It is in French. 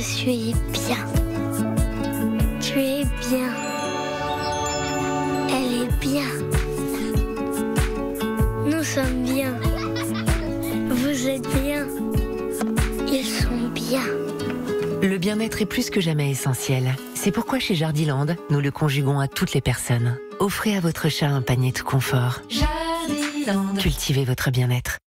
suis bien. Tu es bien. Elle est bien. Nous sommes bien. Vous êtes bien. Ils sont bien. Le bien-être est plus que jamais essentiel. C'est pourquoi chez Jardiland, nous le conjuguons à toutes les personnes. Offrez à votre chat un panier de confort. Jardiland. Cultivez votre bien-être.